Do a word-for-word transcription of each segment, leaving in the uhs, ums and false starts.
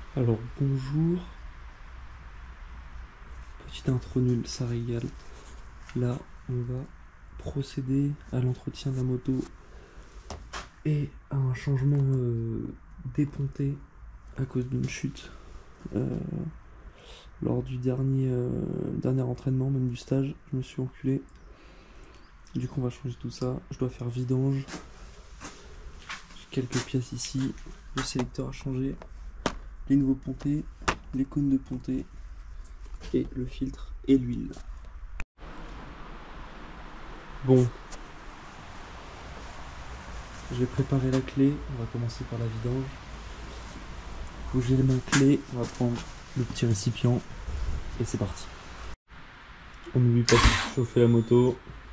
Alors bonjour, petite intro nulle, ça régale. Là, on va procéder à l'entretien de la moto et à un changement euh, déponté à cause d'une chute euh, lors du dernier, euh, dernier entraînement, même du stage. Je me suis enculé. Du coup, on va changer tout ça. Je dois faire vidange. J'ai quelques pièces ici. Le sélecteur a changé. Les nouveaux pontés, les cônes de ponté et le filtre et l'huile. Bon, je vais préparer la clé, on va commencer par la vidange. Faut que j'ai ma clé, on va prendre le petit récipient et c'est parti. On n'oublie pas de chauffer la moto.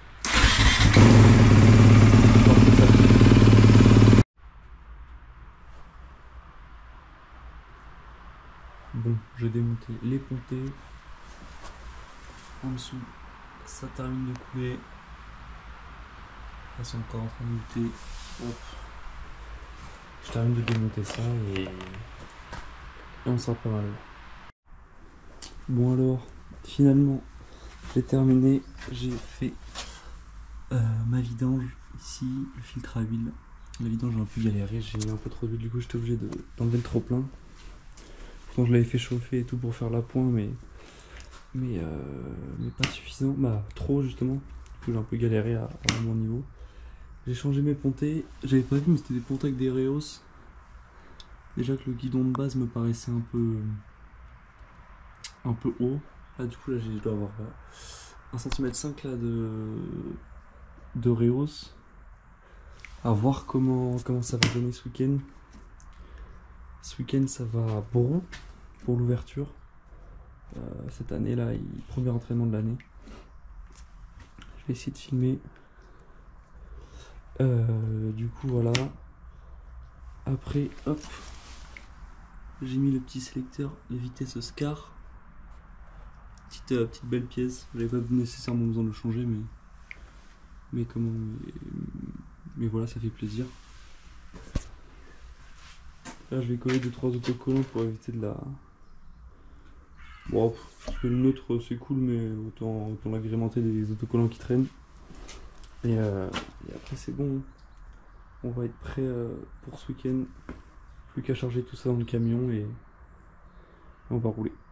Bon, j'ai démonté les pontées. En dessous, ça termine de couler. Là, c'est encore en train de lutter. Hop. Je termine de démonter ça et, et on sera pas mal. Bon alors, finalement, j'ai terminé. J'ai fait euh, ma vidange ici, le filtre à huile. La vidange, j'ai un peu galéré, j'ai mis un peu trop d'huile, du coup j'étais obligé d'enlever le trop plein. Pourtant je l'avais fait chauffer et tout pour faire la pointe, mais mais, euh, mais pas suffisant, bah trop justement. Du coup j'ai un peu galéré à, à mon niveau. J'ai changé mes pontées, j'avais pas vu mais c'était des pontées avec des Reos. Déjà que le guidon de base me paraissait un peu un peu haut. Là du coup là je dois avoir un centimètre cinq là de de Reos. À voir comment, comment ça va donner ce week-end. Ce week-end ça va à Bron pour l'ouverture. Euh, cette année là, il... premier entraînement de l'année. Je vais essayer de filmer. Euh, du coup voilà. Après hop, j'ai mis le petit sélecteur de vitesse Oscar. Petite, euh, petite belle pièce. J'avais pas nécessairement besoin de le changer mais mais comment mais... mais voilà, ça fait plaisir. Là je vais coller deux trois autocollants pour éviter de la... Bon, parce que le nôtre c'est cool, mais autant, autant l'agrémenter des autocollants qui traînent. Et, euh, et après c'est bon. On va être prêt euh, pour ce week-end. Plus qu'à charger tout ça dans le camion et on va rouler.